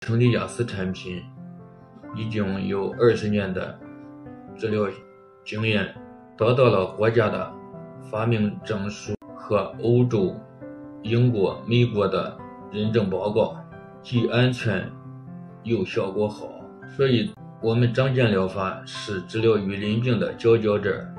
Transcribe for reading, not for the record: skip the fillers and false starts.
Qingliyasi产品已经有20年的治疗经验，得到了国家的发明证书和欧洲、英国、美国的认证报告，既安全又效果好。所以我们长健疗法是治疗鱼鳞病的佼佼者。